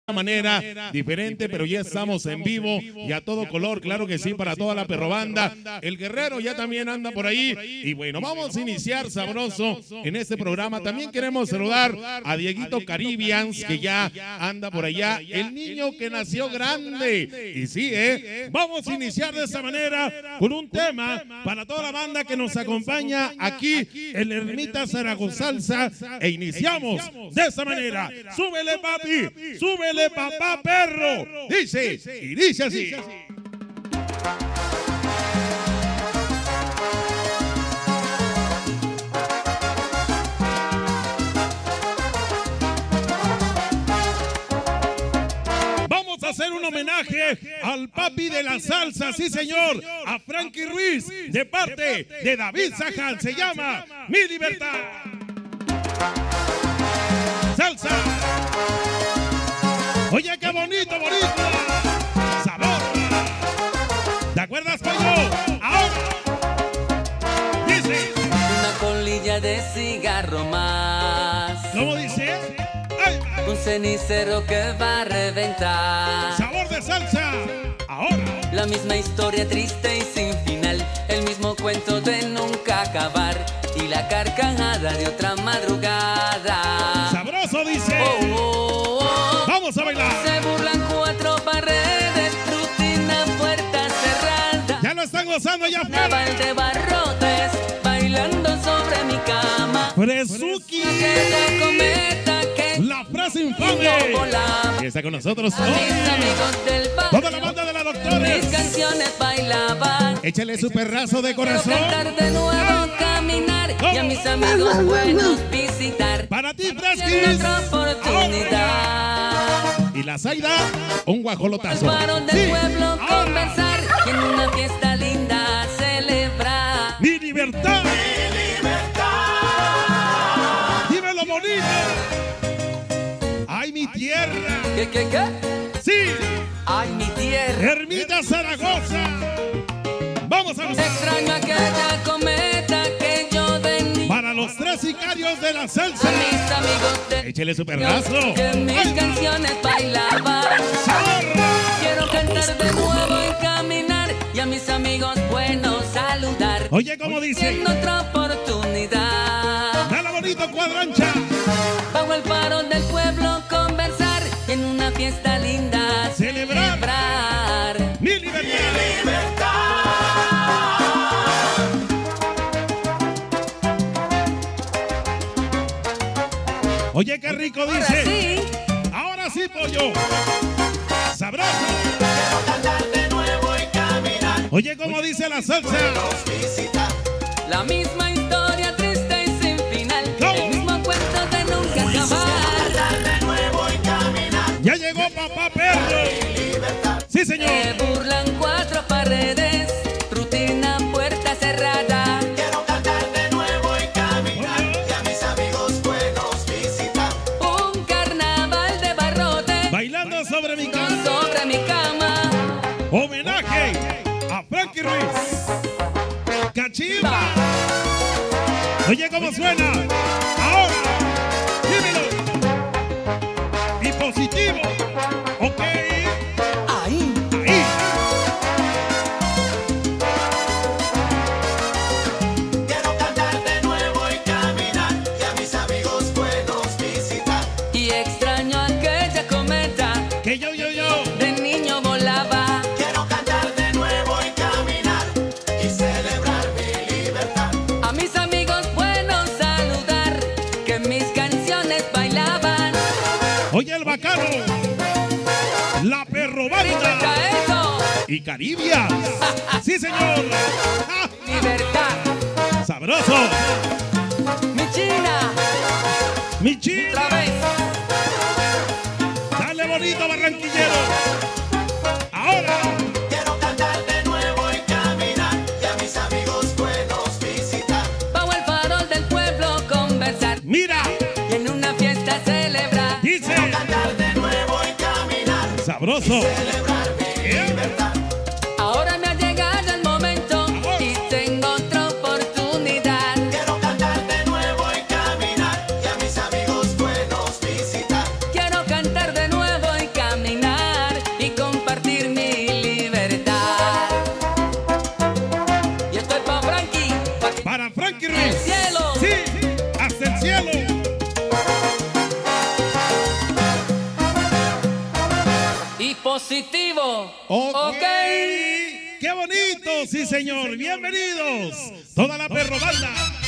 manera diferente, pero ya estamos en vivo y a todo color, claro que sí, para toda la perrobanda. El Guerrero ya también anda por ahí. Y bueno, vamos a iniciar sabroso en este programa. También queremos saludar a Dieguito Caribbeans, que ya anda por allá, el niño que nació grande. Y sí, vamos a iniciar de esta manera con un tema para toda la banda que nos acompaña aquí en Ermita Zaragoza Salsa, e iniciamos de esta manera. Súbele, papi, súbele, papá perro. Dice, y dice así. Vamos a hacer un homenaje al papi de la salsa, sí señor, a Frankie Ruiz, de parte de David Sajal. Se llama Mi Libertad. Salsa. Oye, qué bonito, bonito. Sabor. ¿Te acuerdas, pollo? Ahora. Dice. Una colilla de cigarro más. ¿Cómo dice? ¡Ay! Un cenicero que va a reventar. Sabor de salsa. Ahora. La misma historia triste y sin final. El mismo cuento de nunca acabar. Y la carcajada de otra madrugada. Sabroso, dice. Oh, oh, oh. Vamos a bailar. Se burlan cuatro paredes, rutina, puerta cerrada. Ya lo están gozando allá Naval afuera. de barrotes, bailando sobre mi cama. Fresuki. Aquella cometa que La frase infame. no volaba. Y está con nosotros A mis amigos del toda la barrio, banda de la mis Doctores. canciones bailaban. Échale su perrazo de Quiero corazón. cantar de nuevo, caminar y a mis amigos buenos visitar. Para ti, En Fresquis. otra oportunidad. Y la Zaida, un guajolotazo. Pararon del Sí. pueblo Ahora. conversar y en una fiesta linda celebrar. Mi libertad. Dímelo bonito. Ay, mi tierra. ¿Qué? Sí. Ay, mi tierra. Ermita Zaragoza. Vamos a gozar. Extraño aquella cometa que yo de niño. Para los tres sicarios de la salsa. A mis amigos de Échele su perrazo. que mis Ay. canciones bailaban. Quiero cantar de nuevo y caminar y a mis amigos buenos saludar. Oye, ¿cómo dice? En otra oportunidad. Dale bonito, cuadrancha. Bajo el faro del pueblo conversar y en una fiesta linda Celebrar. celebrar. Mi libertad. Oye, qué rico Ahora dice. sí, Ahora sí, pollo. Sabroso. Oye, ¿cómo dice la salsa? la misma historia triste y sin final. ¿Cómo? El mismo cuento de nunca acabar. Ya llegó papá perro. Sí, señor. Se burlan cuatro paredes, rutina, puerta cerrada. Un carnaval de barrotes Bailando sobre mi cama. sobre mi cama. Homenaje a Frankie Ruiz. Cachimba. Oye, ¿cómo suena? Ahora. Dímelo. Y positivo. Ok. Ahí. Ahí. Y extraño aquella cometa Que yo. de niño volaba. A mis amigos buenos saludar, que mis canciones bailaban. Oye, el bacano. La perrobanda. Libertad, eso, Y Caribia. Sí, señor. Ah, libertad. sabroso. Mi China, Mi chino. otra vez. Dale bonito, barranquillero. Ahora. Bajo el farol del pueblo conversar Mira. y en una fiesta celebrar. Dice. Sabroso. Ahora me ha llegado el momento y tengo otra oportunidad. Quiero cantar de nuevo y caminar y a mis amigos buenos visitar. Quiero cantar de nuevo y caminar. positivo. Ok. Ok. ¡Qué bonito! Sí, señor. Bienvenidos. Toda la perro banda.